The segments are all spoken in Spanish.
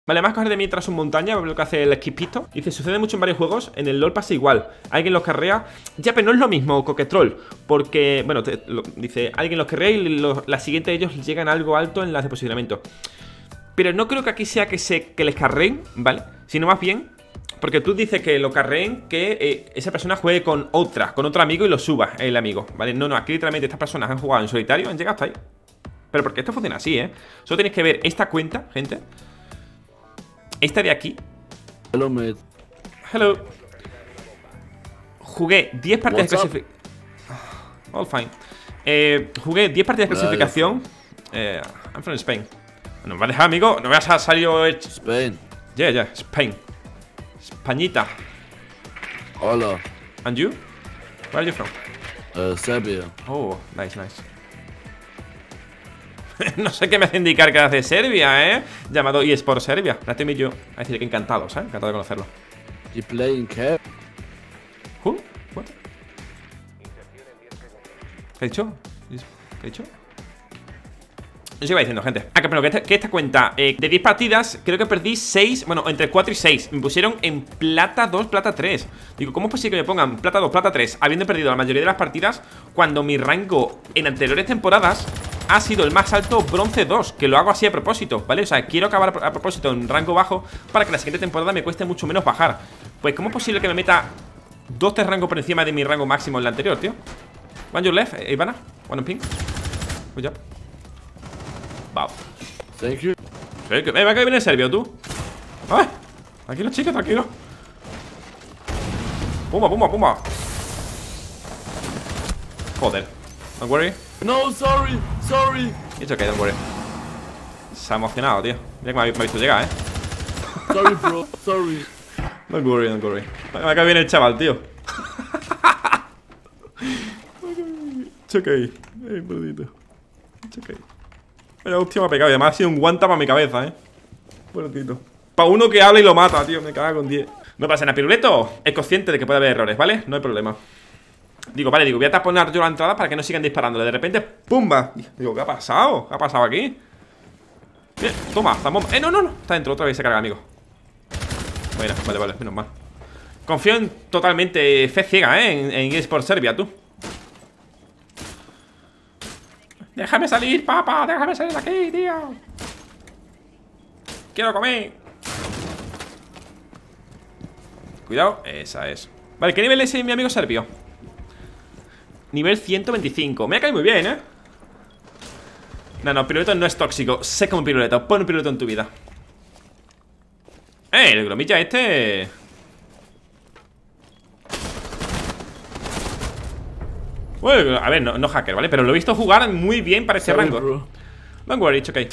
Vale, además coger de mientras un montaña, lo que hace el esquipito. Dice, sucede mucho en varios juegos, en el LoL pasa igual. Alguien los carrea. Ya, pero no es lo mismo, Coquetrol. Porque, bueno, dice, alguien los carrea y la siguiente de ellos llegan a algo alto en las de posicionamiento. Pero no creo que aquí sea que les carreen, ¿vale? Sino más bien, porque tú dices que lo carreen, que esa persona juegue con otro amigo y lo suba el amigo, ¿vale? No, aquí literalmente estas personas han jugado en solitario, han llegado hasta ahí. Pero porque esto funciona así, ¿eh? Solo tenéis que ver esta cuenta, gente. Esta de aquí. Hello, mate. Hello. Jugué 10 partidas de clasificación. All fine. Jugué 10 partidas de clasificación. I'm from Spain. No me va a dejar, amigo. No me vas a salir. Spain. Yeah, Spain. Españita. Hola. And you? Where are you from? Serbia. Oh, nice. No sé qué me hace indicar que es de Serbia, ¿eh? Llamado eSport Serbia. Nice to meet you. A decir que encantado, ¿sabes? Encantado de conocerlo. You play in Cap? Who? What? ¿Qué he dicho? ¿Qué he dicho? Os iba diciendo, gente. Ah, pero que esta cuenta de 10 partidas, creo que perdí 6. Bueno, entre 4 y 6. Me pusieron en plata 2, plata 3. Digo, ¿cómo es posible que me pongan plata 2, plata 3 habiendo perdido la mayoría de las partidas cuando mi rango en anteriores temporadas ha sido el más alto, bronce 2? Que lo hago así a propósito, ¿vale? O sea, quiero acabar a propósito en rango bajo para que la siguiente temporada me cueste mucho menos bajar. Pues, ¿cómo es posible que me meta 2-3 rangos por encima de mi rango máximo en la anterior, tío? One your left, Ivana. One on ping. Good job. Wow. Thank you. Sí, que me va a caer bien el serbio, tú. Ay, tranquilo, chicos, tranquilo. Pumba. Joder. Don't worry. No, sorry. It's okay, don't worry. Se ha emocionado, tío. Mira que me ha visto llegar, Sorry, bro. Sorry. Don't worry. Me va a caer bien el chaval, tío. It's okay. Brudito. It's okay. Vaya hostia me ha pegado. Y además ha sido un guanta para mi cabeza, Buenotito. Para uno que habla y lo mata, tío. Me caga con 10. No pasa nada, Piruleto. Es consciente de que puede haber errores, ¿vale? No hay problema. Digo, voy a taponar yo la entrada para que no sigan disparándole. De repente, ¡pumba! Digo, ¿qué ha pasado? ¿Qué ha pasado aquí? Bien, toma, zambomba. No. Está dentro, otra vez se carga, amigo. Bueno, vale, menos mal. Confío en totalmente fe ciega, en eSport Serbia, tú. Déjame salir, papá. Déjame salir de aquí, tío. Quiero comer. Cuidado, esa es. Vale, ¿qué nivel es mi amigo serbio? Nivel 125. Me ha caído muy bien, No, Piruleto no es tóxico. Sé como un Piruleto. Pon un Piruleto en tu vida. El gromilla este. Bueno, a ver, no hacker, ¿vale? Pero lo he visto jugar muy bien para ese rango. Bro. Don't worry, it's okay.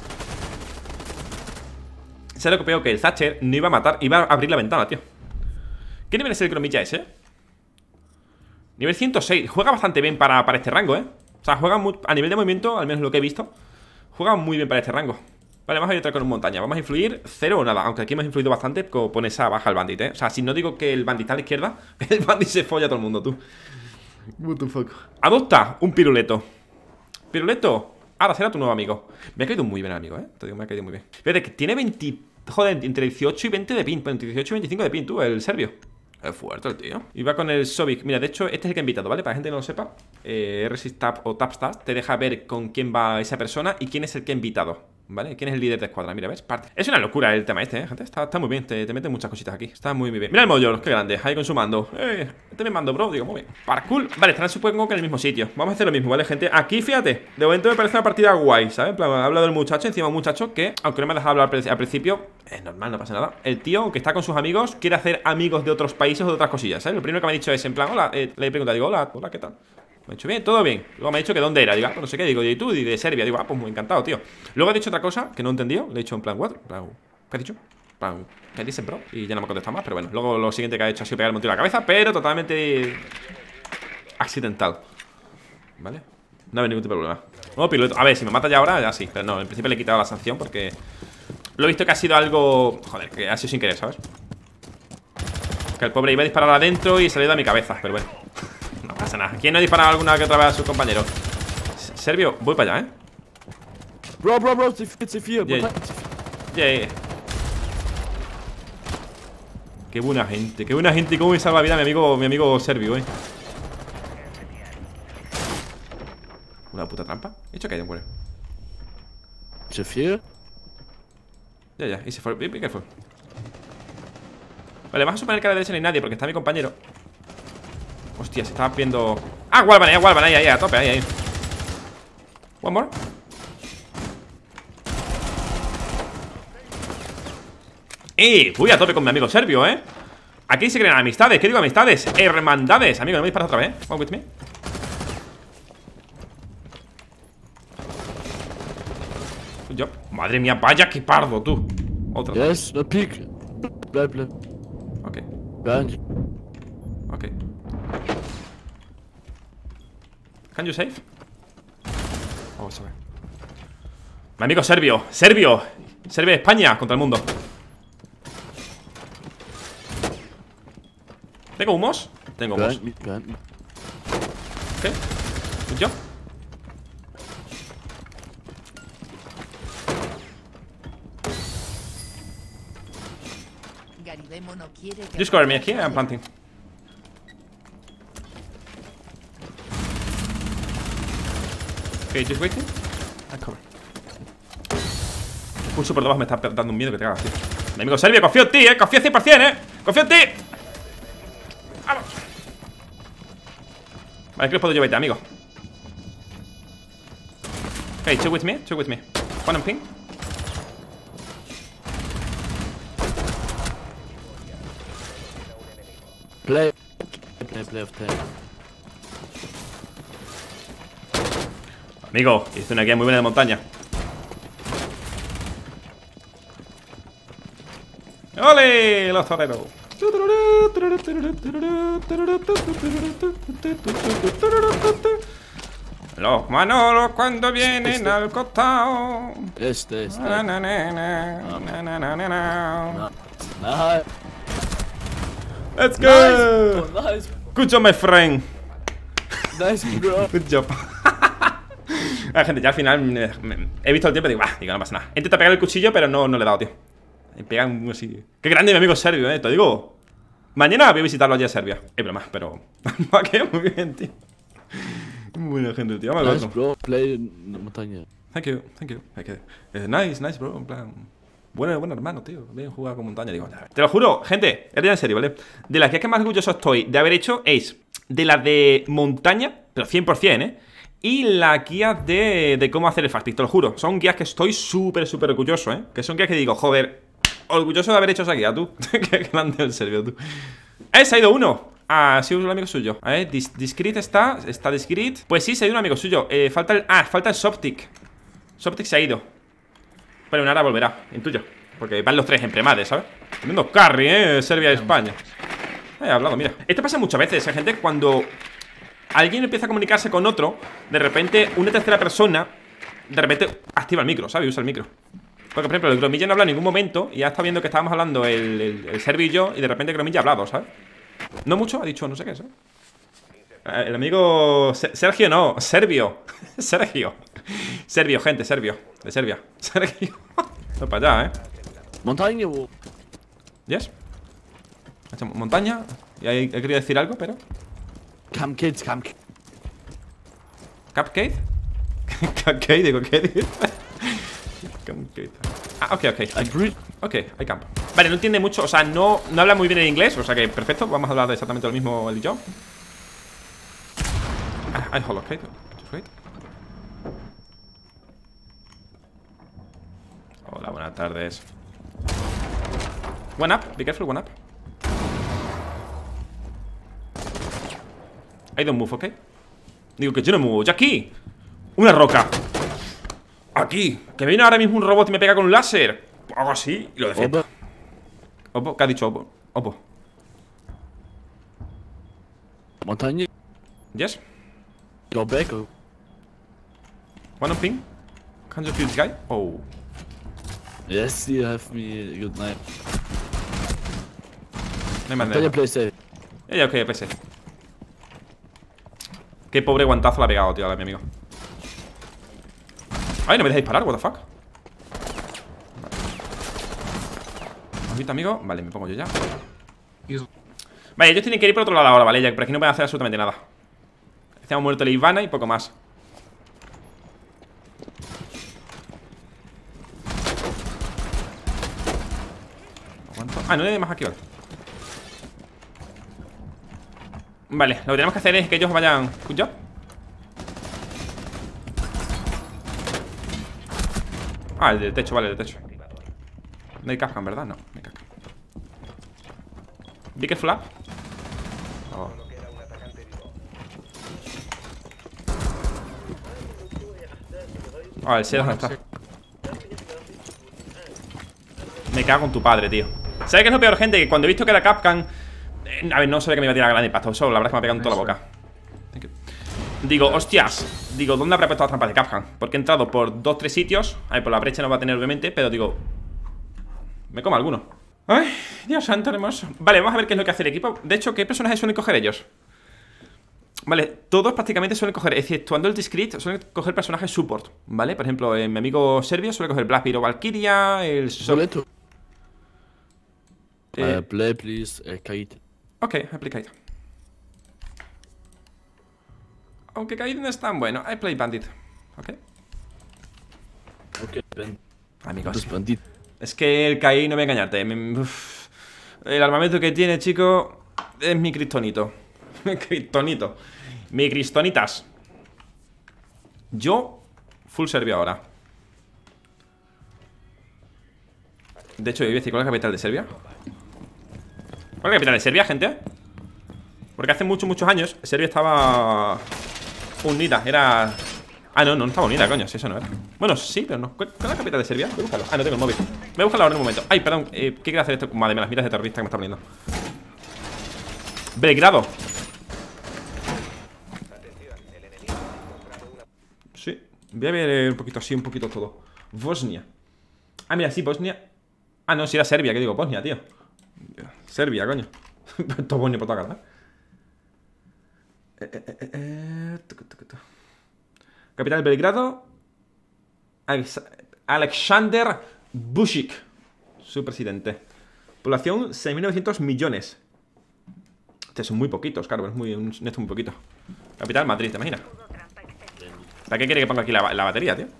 Se lo que el Thatcher no iba a matar, iba a abrir la ventana, tío. ¿Qué nivel es el gromilla ese? Nivel 106. Juega bastante bien para este rango, O sea, juega muy, a nivel de movimiento, al menos lo que he visto, juega muy bien para este rango. Vale, vamos a entrar con un montaña. Vamos a influir 0 o nada. Aunque aquí hemos influido bastante con esa baja el bandit, O sea, si no digo que el bandit está a la izquierda, el bandit se folla a todo el mundo, tú. What the fuck. Adopta un Piruleto. Piruleto, ahora será tu nuevo amigo. Me ha caído muy bien, amigo, Te digo, me ha caído muy bien. Fíjate que tiene 20... Joder, entre 18 y 20 de pin. Entre 18 y 25 de pin, tú, el serbio. Es fuerte el tío. Y va con el Sobik. Mira, de hecho, este es el que he invitado, ¿vale? Para la gente que no lo sepa, Resist Tab o Tap Start te deja ver con quién va esa persona y quién es el que ha invitado, ¿vale? ¿Quién es el líder de escuadra? Mira, ¿ves? Parte. Es una locura el tema este, gente. Está muy bien. Te meten muchas cositas aquí. Está muy bien. Mira el Moyor, qué grande. Ahí con su mando. Este me mando, bro. Digo, muy bien. Parkour. Vale, estarán supongo que en el mismo sitio. Vamos a hacer lo mismo, ¿vale, gente? Aquí, fíjate. De momento me parece una partida guay, ¿sabes? En plan, ha hablado el muchacho. Encima un muchacho que, aunque no me ha dejado hablar al principio, es normal, no pasa nada. El tío, que está con sus amigos, quiere hacer amigos de otros países o de otras cosillas, ¿sabes? Lo primero que me ha dicho es, en plan, hola. Le he preguntado, digo, hola, ¿qué tal? Me ha dicho, bien, todo bien. Luego me ha dicho que dónde era. Digo, pues no sé qué. Digo, ¿y tú? Y de Serbia. Digo, pues muy encantado, tío. Luego ha dicho otra cosa que no he entendido. Le he dicho en plan, ¿what? ¿Qué has dicho? ¿Qué dices, bro? Y ya no me ha contestado más, pero bueno. Luego lo siguiente que ha hecho ha sido pegar el montillo a la cabeza, pero totalmente accidental. ¿Vale? No ha habido ningún tipo de problema. No, Piruleto. A ver, si me mata ya ahora, ya sí. Pero no, en principio le he quitado la sanción porque lo he visto que ha sido algo... Joder, que ha sido sin querer, ¿sabes? Que el pobre iba a disparar adentro y se le ha ido a mi cabeza, pero bueno. No pasa nada. ¿Quién no ha disparado alguna que otra vez a sus compañeros? Serbio, voy para allá, Bro, C4. Yeah. Qué buena gente, qué buena gente. Cómo me salva la vida mi amigo Servio, Una puta trampa. ¿He hecho que hay un bueno? ¿Se fue? Ya, y se fue. ¿Qué fue? Vale, vamos a suponer que a la derecha no hay nadie porque está mi compañero. Hostia, se estaba viendo. ¡Ah, Walvan! Ahí, a tope, ahí. One more. Voy a tope con mi amigo Servio, Aquí se crean amistades. ¿Qué digo amistades? Hermandades. Amigo, no me disparas otra vez, Come with me. Yo. Madre mía, vaya que pardo, tú. Otra. Yes, no peek. Bleib. Ok. Behind. Ok. Can you save? Oh, sorry. Mi amigo Servio. Servio de España contra el mundo. ¿Tengo humos? Tengo humos. Behind me. ¿Qué? ¿Yo? Garibemo no quiere que Just cover me aquí, I'm planting. Ok, just waiting. I cover. Un super debajo me está dando un miedo que te cagas, tío. Mi amigo Servio, confío en ti, confío 100%, confío en ti. ¡Vamos! Vale, ¿qué os puedo llevarte, amigo? Ok, two with me. One on ping. Play of 10. Amigo, hice una guía muy buena de montaña. ¡Ole! Los toreros. Los Manolos cuando vienen al costado. Este. Na, na, na, na, na, na, na, na. Nice. Let's go. Nice. Good job, my friend. Nice, bro. Good job. Ah, gente, ya al final he visto el tiempo y digo, no pasa nada. He intentado pegar el cuchillo, pero no le he dado, tío. Me pegan así. Qué grande mi amigo Servio, te digo. Mañana voy a visitarlo allá a Serbia. Es broma, pero va que muy bien, tío. Buena gente, tío. Nice, bro. Play en montaña. Thank you. Nice, bro. En plan, buen hermano, tío. Bien jugado con montaña. Digo, te lo juro, gente, es en serio, ¿vale? De las guías que más orgulloso estoy de haber hecho es de las de montaña, pero 100%, y las guías de cómo hacer el fast-pick, te lo juro. Son guías que estoy súper orgulloso, Que son guías que digo, joder, orgulloso de haber hecho esa guía, tú. Qué grande el Servio, tú. Se ha ido uno. Ha sido un amigo suyo. A ver, Discreet está Discreet. Pues sí, se ha ido un amigo suyo. Falta el Soptic. Soptic se ha ido. Pero ahora volverá, intuyo. Porque van los tres en premades, ¿sabes? Teniendo carry, Serbia y España. He hablado, mira. Esto pasa muchas veces, gente, cuando alguien empieza a comunicarse con otro, de repente una tercera persona de repente activa el micro, ¿sabes? Usa el micro. Porque, por ejemplo, el Gromilla no habla en ningún momento. Y ya está viendo que estábamos hablando el Servio y yo. Y de repente Gromilla ha hablado, ¿sabes? No mucho, ha dicho no sé qué, ¿sabes? El amigo Sergio no, Servio. Servio, gente, Servio. De Serbia. Sergio. No para allá, Montaña, bro. Yes. Montaña. Y ahí he querido decir algo, pero Camp kids. Cupcake. Cupcake, digo, ¿qué dices? Cupcake. Ah, ok. Ok, I camp. Vale, no entiende mucho, o sea, no habla muy bien en inglés. O sea que perfecto, vamos a hablar de exactamente lo mismo él y yo. I hold, okay. Just wait. Hola, buenas tardes. One up, be careful, one up. I don't move, ok. Digo que yo no muevo, ya aquí. Una roca. Aquí, que viene ahora mismo un robot y me pega con un láser. Hago así y lo defiendo. Opo, ¿qué ha dicho Opo? Opo. Montaña. Yes. Go back. One on ping. Can you kill this guy? Oh. Yes, you have me. Good night. No hay manera. Montaña, play safe. Ya, ok, pensé. Qué pobre guantazo le ha pegado, tío, a mi amigo. Ay, no me deja disparar, what the fuck. ¿Has visto, amigo? Vale, me pongo yo ya. Vale, ellos tienen que ir por otro lado ahora, ¿vale? Ya que por aquí no pueden hacer absolutamente nada. Hemos muerto la Ivana y poco más. Ah, no hay más aquí, vale. Vale, lo que tenemos que hacer es que ellos vayan. Good job. Ah, el del techo, vale, el del techo. No hay Capcan, ¿verdad? No, no hay Capcan. Be careful up. Oh. Ah, el Sedas no está. Me cago en tu padre, tío. ¿Sabes qué es lo peor, gente? Que cuando he visto que era Capcan, a ver, no sabía que me iba a tirar gran impacto. Eso la verdad es que me ha pegado en toda la boca. Digo, hostias. Digo, ¿dónde habrá puesto las trampas de Capcan? Porque he entrado por 2-3 sitios. A ver, por la brecha no va a tener, obviamente. Pero digo, me como alguno. Ay, Dios santo, hermoso. Vale, vamos a ver qué es lo que hace el equipo. De hecho, ¿qué personajes suelen coger ellos? Vale, todos prácticamente suelen coger, exceptuando el Discreet, suelen coger personajes support, ¿vale? Por ejemplo, mi amigo Servio suele coger Blackbeard o Valkyria, el Boleto. Play, please, Kaid. Ok, play Kaid. Aunque Kaid no es tan bueno, I play Bandit. Ok. Ok, Ben. Amigos, Bandit. es que el Kaid, no voy a engañarte. El armamento que tiene, chico, es mi cristonito. Mi cristonito. Mi cristonitas. Yo, full Serbia ahora. De hecho, yo iba a decir, ¿cuál es la capital de Serbia? ¿Cuál es la capital de Serbia, gente? Porque hace muchos años Serbia estaba unida, era... Ah, no estaba unida, coño, si eso no era. Bueno, sí, pero no. ¿Cuál es la capital de Serbia? Voy a buscarlo. Ah, no tengo el móvil. Voy a buscarlo ahora en un momento. Ay, perdón, ¿qué quiere hacer esto? Madre mía, las miras de terrorista que me está poniendo. Belgrado. Sí, voy a ver un poquito así, un poquito todo. Bosnia. Ah, mira, sí, Bosnia. Ah, no, si era Serbia, que digo, Bosnia, tío. Serbia, coño. Todo Bosnia por toda cara. Capital Belgrado. Alexander Vučić, su presidente. Población 6.900 millones. Este son muy poquitos, claro, es muy, esto es muy poquito. Capital Madrid, ¿te imaginas? ¿Para qué quiere que ponga aquí la batería, tío?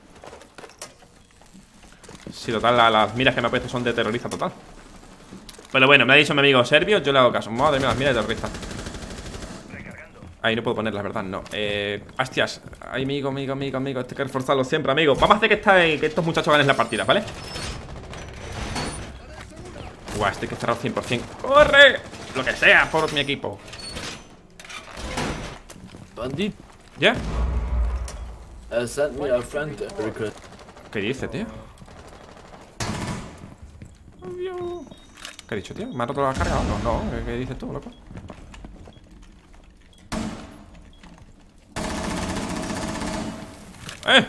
Si total, las miras que me ha puesto son de terrorista total. Pero bueno, me ha dicho mi amigo Servio, yo le hago caso. Madre mía, las miras de terrorista. Ahí no puedo poner, la verdad, no. Hostias, ay, amigo, esto hay que reforzarlo siempre, amigo. Vamos a hacer que estos muchachos ganen la partida, ¿vale? Guau, estoy que cerrar 100%. ¡Corre! Lo que sea por mi equipo. Bandit. ¿Ya? Send me a friend request. ¿Qué dice, tío? ¿Qué ha dicho, tío? ¿Me ha roto la carga? No, ¿qué dices tú, loco? ¡Eh!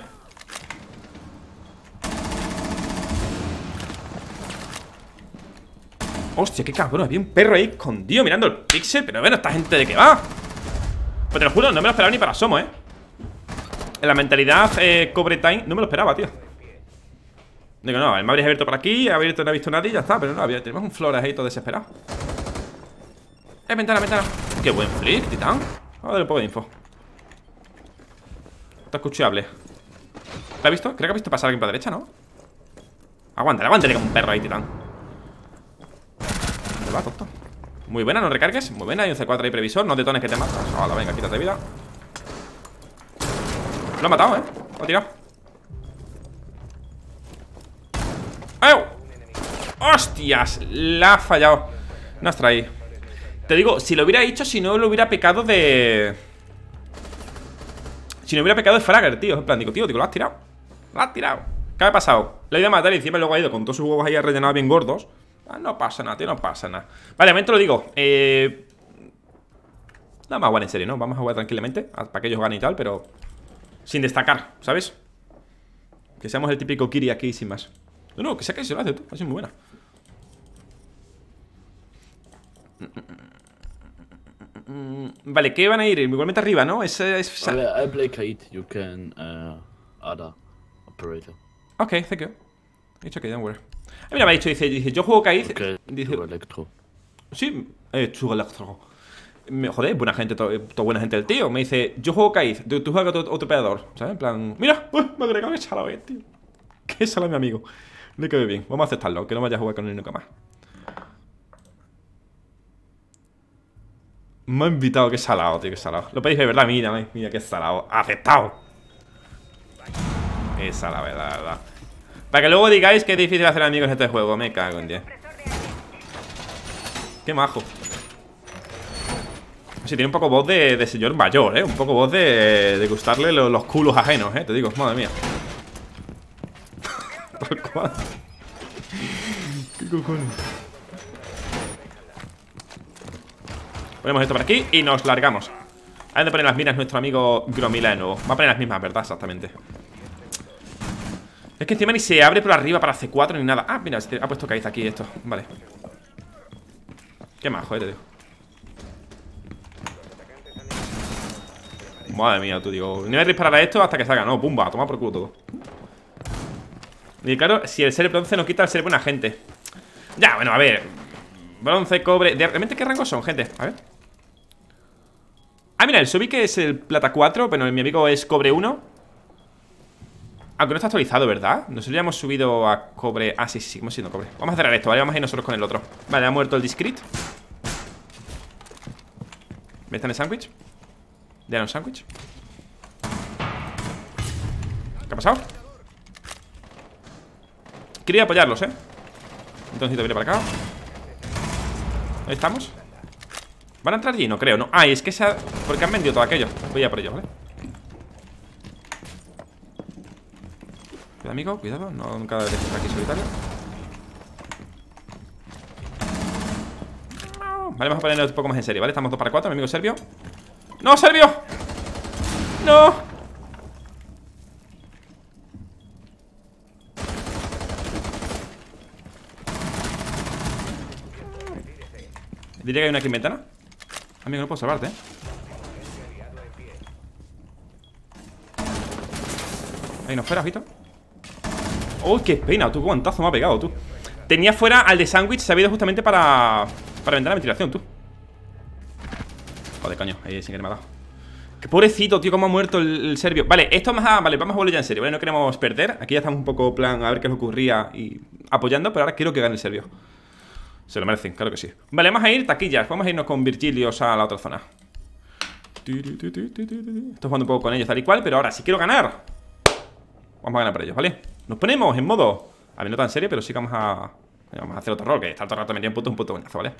Hostia, qué cabrón, había un perro ahí escondido mirando el pixel. Pero bueno, ¿esta gente de qué va? Pues te lo juro, no me lo esperaba ni para asomo, En la mentalidad Cobre Time no me lo esperaba, tío. Digo, no, el me habría abierto por aquí, no he visto nadie y ya está. Pero no, tenemos un Flores ahí todo desesperado. Ventana. Qué buen flick, titán. Vamos a darle un poco de info. Está escuchable. ¿Lo has visto? Creo que ha visto pasar a alguien para la derecha, ¿no? Aguántale como un perro ahí, titán. ¿Dónde va, tonto? Muy buena, no recargues. Muy buena, hay un C4 ahí previsor. No detones que te matas. Hola, venga, quítate vida. Lo ha matado, Lo ha tirado. ¡Au! ¡Hostias! La ha fallado. No has traído. Te digo, si lo hubiera hecho, si no lo hubiera pecado de... Si no hubiera pecado de Fragger, tío. En plan, digo, lo has tirado. Lo has tirado. ¿Qué ha pasado? Le he ido a matar y encima luego ha ido con todos sus huevos ahí rellenados bien gordos. Ah, no pasa nada, tío, no pasa nada. Vale, a momento lo digo. No vamos a jugar en serio, ¿no? Vamos a jugar tranquilamente para que ellos ganen y tal, pero sin destacar, ¿sabes? Que seamos el típico Kiri aquí sin más. No, que sea que se lo hace tú, ha sido muy buena. Vale, ¿qué van a ir? Igualmente arriba, ¿no? I play Kaid, you can other operator. Ok, thank you. He dicho que don't worry. A mí me ha dicho, dice, yo juego Kaid. Okay, dice, Electro. Sí, joder, buena gente, toda buena gente el tío. Me dice, yo juego Kaiz, tú juegas otro pegador, ¿sabes? En plan, mira, me ha agregado que salado es, tío. Que salado mi amigo. Le quedó bien, vamos a aceptarlo, que no vaya a jugar con él nunca más. Me ha invitado, que salado, tío, que salado. Lo podéis ver, ¿verdad? Mira, mira, que salado. ¡Aceptado! Esa la verdad. Para que luego digáis que es difícil hacer amigos en este juego. Me cago en 10. Qué majo. Sí, tiene un poco voz de señor mayor, Un poco voz de gustarle los culos ajenos, Te digo, madre mía. Tal cual. ¿Qué cojones? Ponemos esto por aquí y nos largamos. A ver de poner las minas nuestro amigo Gromila de nuevo. Va a poner las mismas, ¿verdad? Exactamente. Es que encima ni se abre por arriba para C4 ni nada. Ah, mira, ha puesto Kaiz aquí esto. Vale. Qué majo, te digo. Madre mía, tú digo. No voy a disparar a esto hasta que salga. No, pumba, toma por culo todo. Y claro, si el ser bronce no quita el ser buena gente. Ya, bueno, a ver. Bronce, cobre. ¿Realmente qué rangos son, gente? A ver. Ah, mira, el Subi que es el plata 4. Bueno, mi amigo es cobre 1. Aunque no está actualizado, ¿verdad? Nosotros ya hemos subido a cobre. Ah, sí, hemos sido cobre. Vamos a cerrar esto, ¿vale? Vamos a ir nosotros con el otro. Vale, ha muerto el discreet. ¿Me están en sándwich? ¿Ya no un sándwich? ¿Qué ha pasado? Quería apoyarlos, Entonces viene para acá. Ahí estamos. ¿Van a entrar allí? No creo, ¿no? Ah, y es que porque han vendido todo aquello. Voy a por ello, ¿vale? Cuidado, amigo, cuidado. No, nunca dejes aquí solitario. Vale, vamos a ponerlo un poco más en serio, ¿vale? Estamos 2 para 4, mi amigo Servio. ¡No, Servio! ¡No! Diría que hay una aquí en ventana. Amigo, no puedo salvarte, Ahí nos fuera, ojito. ¡Oh, qué pena! Tú, qué guantazo me ha pegado, tú. Tenía fuera al de sándwich, se ha ido justamente para vender la ventilación, tú. Joder, coño, ahí sin que me ha dado. Qué pobrecito, tío, cómo ha muerto el Servio. Vale, esto más vale, vamos a volver ya en serio, ¿vale? No queremos perder. Aquí ya estamos un poco plan a ver qué nos ocurría y apoyando, pero ahora quiero que gane el Servio. Se lo merecen, claro que sí. Vale, vamos a ir taquillas. Vamos a irnos con Virgilios a la otra zona. Estoy jugando un poco con ellos tal y cual, pero ahora si quiero ganar, vamos a ganar por ellos, ¿vale? Nos ponemos en modo, a ver, no tan serio, pero sí que vamos a hacer otro rol, que está todo el rato metido en un puto buenazo, ¿vale?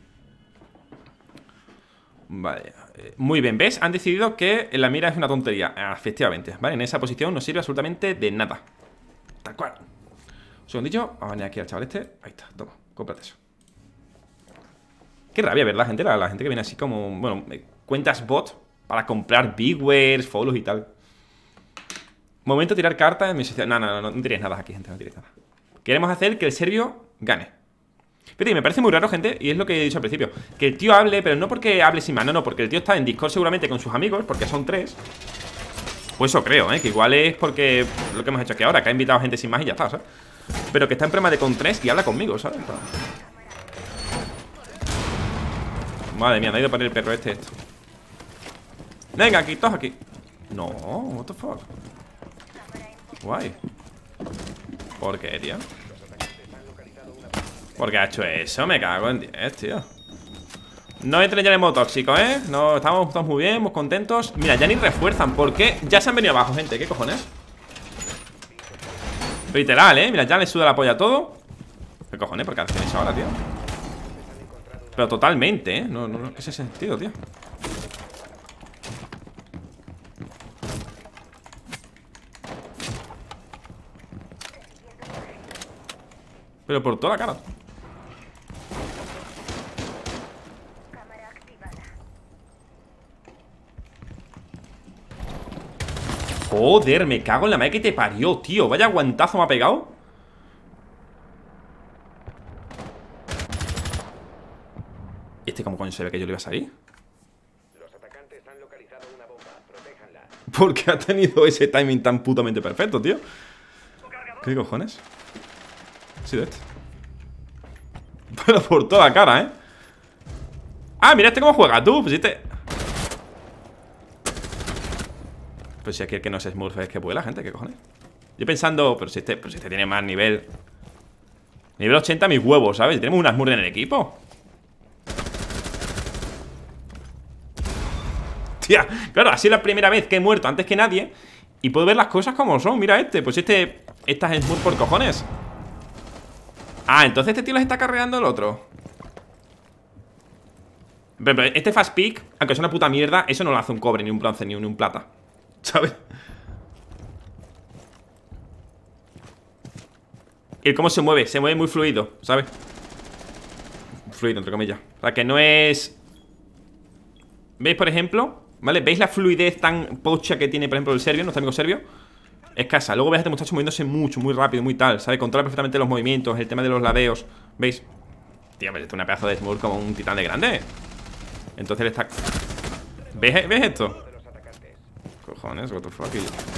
Vale, muy bien, ¿ves? Han decidido que la mira es una tontería. Efectivamente, ¿vale? En esa posición no sirve absolutamente de nada. Tal cual. Un segundillo, vamos a venir aquí al chaval este. Ahí está, toma, cómprate eso. Qué rabia, ¿verdad, gente? La gente que viene así como, bueno, cuentas bot para comprar bigwares, follows y tal. Momento de tirar cartas en mi sociedad. No tiréis nada aquí, gente, no tiréis nada. Queremos hacer que el Servio gane. Pero me parece muy raro, gente, y es lo que he dicho al principio, que el tío hable, pero no porque hable sin más, no, porque el tío está en Discord seguramente con sus amigos, porque son 3. Pues eso creo, que igual es porque lo que hemos hecho aquí ahora, que ha invitado a gente sin más y ya está, ¿sabes? Pero que está en problema de con 3 y habla conmigo, ¿sabes? Madre mía, me ha ido a poner el perro este esto. Venga, aquí, todos aquí. No, what the fuck. Guay. ¿Por qué, tío? ¿Por qué ha hecho eso? Me cago en 10, tío. No entren ya en modo tóxico, No, estamos muy bien, muy contentos. Mira, ya ni refuerzan, porque ya se han venido abajo, gente. ¿Qué cojones? Literal, mira, ya le suda la polla a todo. ¿Qué cojones? ¿Por qué hacen eso ahora, tío? Pero totalmente, No, ¿qué es ese sentido, tío? Pero por toda la cara. Joder, me cago en la madre que te parió, tío. Vaya guantazo me ha pegado. ¿Y este cómo coño se ve que yo le iba a salir? Los atacantes han localizado una bomba. Protéjanla. ¿Por qué ha tenido ese timing tan putamente perfecto, tío? ¿Qué cojones? Ha sido este. Pero por toda la cara, Ah, mira este cómo juega, tú. Pues este... Pues si aquí el que no es Smurf es que vuela, gente, ¿qué cojones? Yo pensando, pero si este tiene más nivel. Nivel 80, mis huevos, ¿sabes? Tenemos unas Smurf en el equipo. Tía, claro, ha sido la primera vez que he muerto antes que nadie. Y puedo ver las cosas como son. Mira este, pues estas es Smurf por cojones. Ah, entonces este tío les está carreando el otro. Pero este fast pick, aunque es una puta mierda, eso no lo hace un cobre, ni un bronce, ni un plata, ¿sabes? Y el cómo se mueve muy fluido, ¿sabes? Fluido, entre comillas. O sea, que no es... ¿Veis, por ejemplo? ¿Vale? ¿Veis la fluidez tan pocha que tiene, por ejemplo, el serbio, nuestro amigo serbio? Escasa. Luego veis a este muchacho moviéndose mucho, muy rápido, muy tal, ¿sabes? Controla perfectamente los movimientos, el tema de los ladeos. ¿Veis? Tío, pero esto es una pedazo de Smurf como un titán de grande. Entonces le está... ¿Ves esto? Cojones, what the fuck.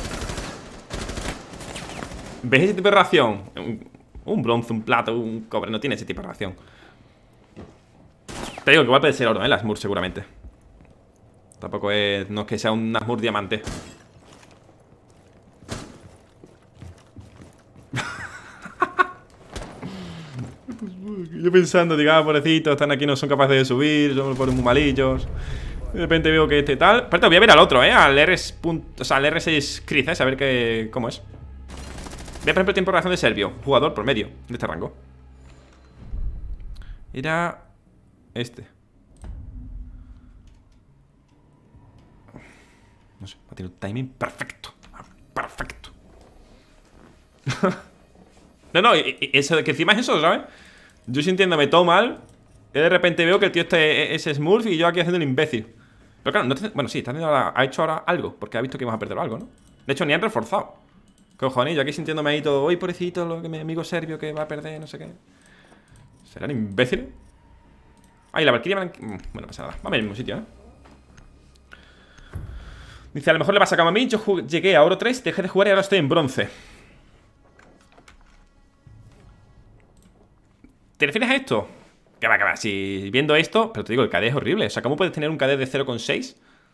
¿Ves ese tipo de reacción? Un bronce, un plata, un cobre. No tiene ese tipo de reacción. Te digo que igual puede ser oro, la Smurf seguramente. Tampoco es... No es que sea una Smurf diamante. Yo pensando, diga, pobrecitos, están aquí, no son capaces de subir, son muy malillos. De repente veo que este tal. Pero voy a ver al otro, al o sea, al R6 Chris, a ver cómo es. Ve, por ejemplo, el tiempo de reacción de Serbio, jugador promedio de este rango. Era este. No sé, ha tenido un timing perfecto. Perfecto. No, eso de que encima es eso, ¿sabes? Yo sintiéndome todo mal. Y de repente veo que el tío es Smurf y yo aquí haciendo el imbécil. Pero claro, bueno, sí, ha hecho ahora algo, porque ha visto que vamos a perder algo, ¿no? De hecho, ni han reforzado. Cojones, yo aquí sintiéndome ahí todo. Uy, pobrecito, lo que mi amigo serbio que va a perder, no sé qué. ¿Serán imbéciles? Ay, la Valkyria bueno, no pasa nada. Vamos al mismo sitio, ¿eh? Dice, a lo mejor le pasa como a mí. Yo llegué a oro 3, dejé de jugar y ahora estoy en bronce. ¿Te refieres a esto? Que va, si viendo esto... Pero te digo, el KD es horrible. O sea, ¿cómo puedes tener un KD de 0,6?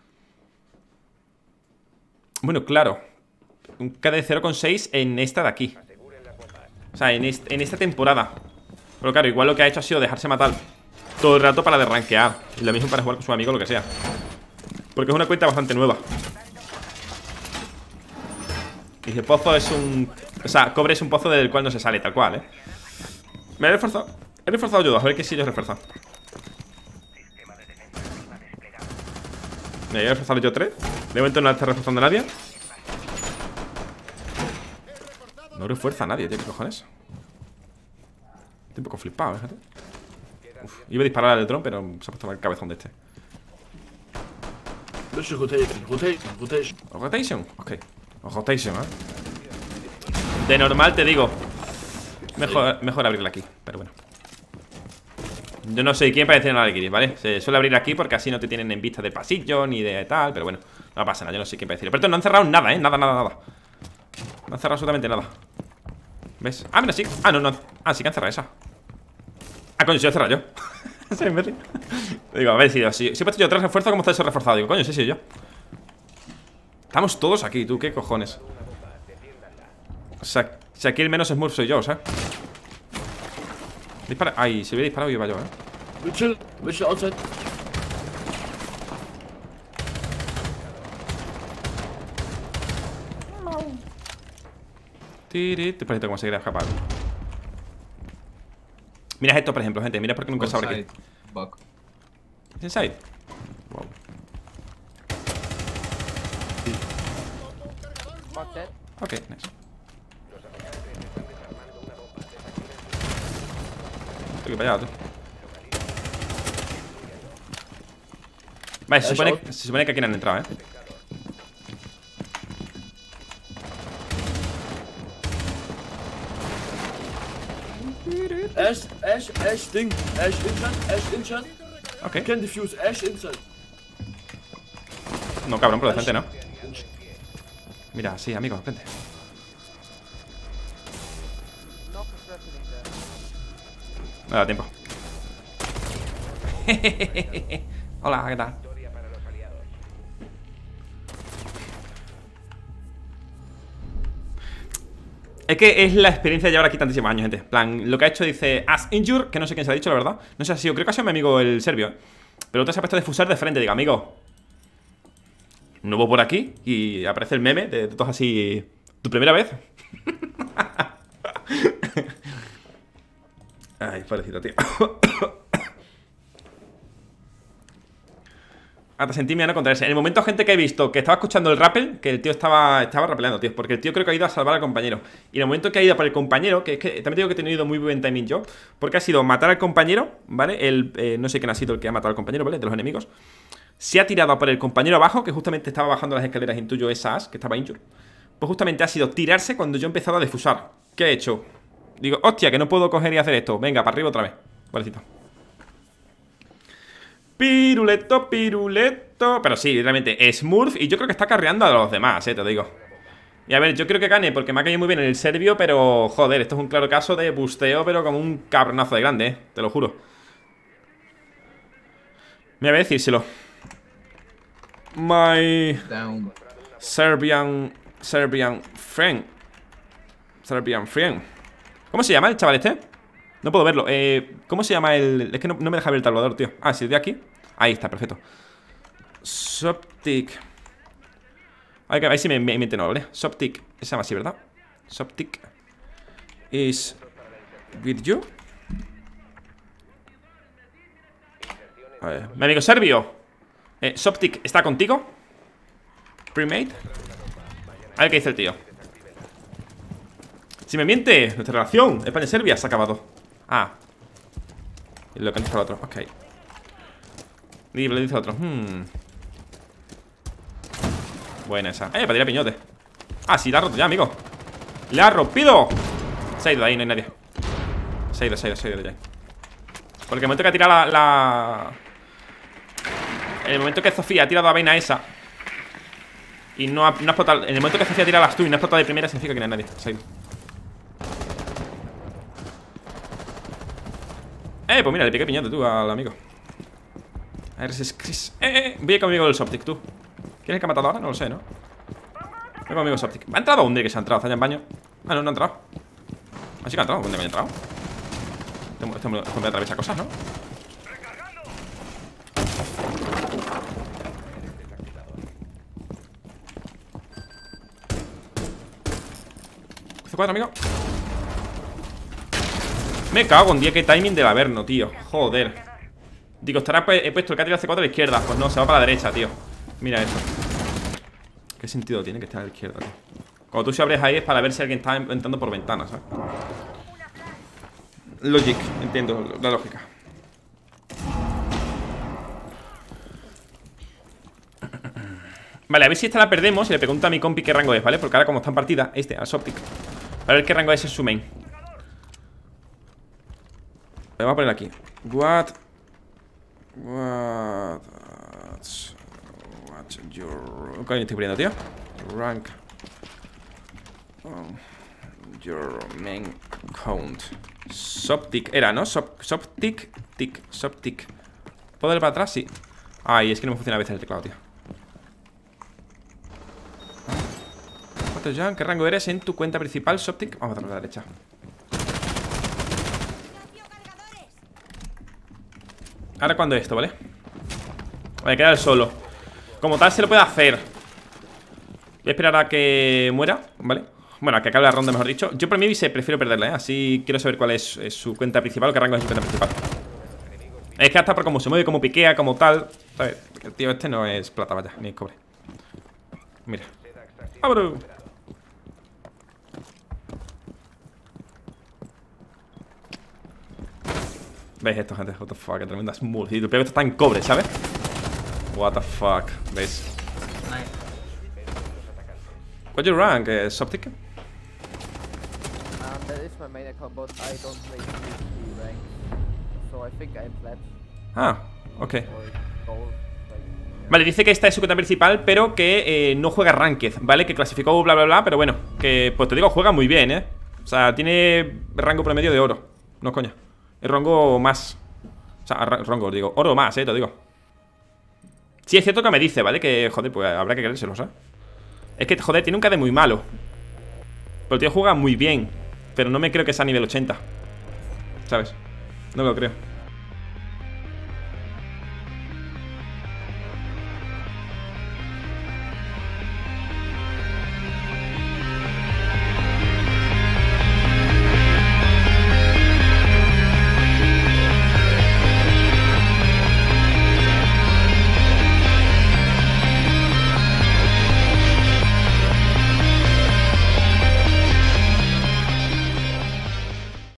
Bueno, claro. Un KD de 0,6 en esta de aquí. O sea, en esta temporada. Pero claro, igual lo que ha hecho ha sido dejarse matar todo el rato para derranquear. Y lo mismo para jugar con su amigo, lo que sea. Porque es una cuenta bastante nueva. Dice, pozo es un... O sea, cobre es un pozo del cual no se sale, tal cual, ¿eh? Me he reforzado. He reforzado yo, a ver qué si yo he reforzado. Me he reforzado yo 3. De momento no está reforzando a nadie. No refuerza a nadie, tío, ¿qué cojones? Estoy un poco flipado, fíjate. Uf, iba a disparar al dron, pero se ha puesto el cabezón de este. Rotation, ok. Rotation, De normal te digo. Mejor abrirla aquí, pero bueno. Yo no sé quién parece en la Valkyrie, ¿vale? Se suele abrir aquí porque así no te tienen en vista de pasillo ni de tal, pero bueno, no pasa nada, yo no sé quién parece. Pero no han cerrado nada, nada. No han cerrado absolutamente nada. ¿Ves? Ah, mira, sí. Ah, no. Ah, sí que han cerrado esa. Ah, coño, si lo he cerrado yo. Sí, imbécil. Digo, a ver, si he puesto yo 3 refuerzos, ¿cómo está eso reforzado? Digo, coño, sí, yo. Estamos todos aquí, tú, ¿qué cojones? O sea, si aquí el menos Smurf soy yo, o sea. Dispara. Ay, si hubiera disparado iba yo, Mitchell outside. Te parece como se quiere escapar. Mira esto, por ejemplo, gente. Mira porque nunca se abre aquí. Bug. ¿Es inside? Wow. Ok, nice. Estoy para allá, tú. Vale, se supone que aquí no han entrado, Ash, Ding. Ash inside. Ok. Can defuse Ash inside. No, cabrón, por decente, ¿no? Mira, sí, amigo, vente. No da tiempo. Hola, ¿qué tal? Victoria para los aliados. Es que es la experiencia de llevar aquí tantísimos años, gente. En plan, lo que ha hecho dice as injure, que no sé quién se lo ha dicho, la verdad. No sé si ha sido, creo que ha sido mi amigo el serbio, ¿eh? Pero otro se ha puesto a defusar de frente, diga, amigo, nuevo por aquí. Y aparece el meme de todos así. ¿Tu primera vez? Ay, pobrecito, tío. Hasta sentí miedo contra ese. En el momento, gente, que he visto que estaba escuchando el rappel, que el tío estaba rappeleando, tío. Porque el tío creo que ha ido a salvar al compañero. Y en el momento que ha ido por el compañero, que es que también digo que he tenido muy buen timing yo, porque ha sido matar al compañero, ¿vale? No sé quién ha sido el que ha matado al compañero, ¿vale? De los enemigos. Se ha tirado a por el compañero abajo, que justamente estaba bajando las escaleras, intuyo esa as, que estaba injured. Pues justamente ha sido tirarse cuando yo he empezado a defusar. ¿Qué he hecho? Digo, hostia, que no puedo coger y hacer esto. Venga, para arriba otra vez. Pobrecito. Piruleto, piruleto. Pero sí, realmente, Smurf. Y yo creo que está carreando a los demás, te digo. Y a ver, yo creo que gane porque me ha caído muy bien el serbio. Pero, joder, esto es un claro caso de busteo, pero como un cabronazo de grande, te lo juro. Me voy a decírselo. My Serbian friend. Serbian friend. ¿Cómo se llama el chaval este? No puedo verlo. ¿Cómo se llama el...? Es que no me deja ver el tabulador, tío. Ah, sí, de aquí. Ahí está, perfecto. Soptic. Ahí sí me no, ¿vale? Soptic. Se llama así, ¿verdad? Soptic is with you. A ver, mi amigo serbio. Soptic, ¿está contigo? Premade. A ver qué dice el tío. Si me miente, nuestra relación España-Serbia se ha acabado. Ah. Y lo que dice el otro, ok. Y le dice el otro, buena esa. Para tirar piñote. Ah, sí, la ha roto ya, amigo. ¡La ha rompido! Se ha ido de ahí, no hay nadie. Se ha ido de ahí. Porque el momento que ha tirado en el momento que Sofía ha tirado la vaina esa y no ha explotado. En el momento que Sofía tira las tú y no ha explotado de primera, significa que no hay nadie. Se ha ido. Pues mira, le piqué piñote tú al amigo. A ver, es Chris. Voy conmigo el Soptic, tú. ¿Quién es el que ha matado ahora? No lo sé, ¿no? Voy conmigo el Soptic. ¿Ha entrado un día que se ha entrado? ¿Está allá en baño? Ah, no ha entrado. Así que ha entrado. ¿Dónde me ha entrado? Este me atraviesa cosas, ¿no? C4, amigo. Me cago en día, qué timing del Averno, tío. Joder. Digo, estará he puesto el que ha tirado C4 a la izquierda. Pues no, se va para la derecha, tío. Mira esto. ¿Qué sentido tiene que estar a la izquierda, tío? Cuando tú se abres ahí es para ver si alguien está entrando por ventanas, ¿sabes? Logic, entiendo la lógica. Vale, a ver si esta la perdemos y le pregunto a mi compi qué rango es, ¿vale? Porque ahora como está en partida, al Soptic, para ver qué rango es su main. Le voy a poner aquí. What's your... ¿Qué estoy poniendo, tío? Rank your main count. Soptic era, ¿no? Soptic. ¿Puedo darle para atrás? Sí. Ay, es que no me funciona a veces el teclado, tío. ¿Qué rango eres en tu cuenta principal, Soptic? Vamos a darle a la derecha. Ahora cuando esto, ¿vale? Voy a quedar solo. Como tal se lo puede hacer. Voy a esperar a que muera, ¿vale? Bueno, a que acabe la ronda, mejor dicho. Yo por mí prefiero perderla, ¿eh? Así quiero saber cuál es su cuenta principal o qué rango es su cuenta principal. Es que hasta por cómo se mueve, cómo piquea, como tal, ¿sabes? El tío este no es plata, vaya, ni es cobre. Mira. ¡Vámonos! ¿Veis esto, gente? What the fuck, qué tremenda smooth. Y el peor está en cobre, ¿sabes? What the fuck, ¿veis? What's your rank, Soptic? That is my main account, but I don't play PvP rank. So I think I'm plat. Ah, ok. Or gold, like, Vale, dice que esta es su cuenta principal, pero que no juega Ranked, ¿vale? Que clasificó bla bla bla, pero bueno, que pues te digo, juega muy bien, ¿eh? O sea, tiene rango promedio de oro. No, coña. El rango más O sea, rango, digo, oro más, te digo. Sí, es cierto que me dice, ¿vale? Que, joder, pues habrá que creérselo, ¿sabes? Es que, joder, tiene un KD muy malo. Pero el tío juega muy bien. Pero no me creo que sea a nivel 80, ¿sabes? No lo creo.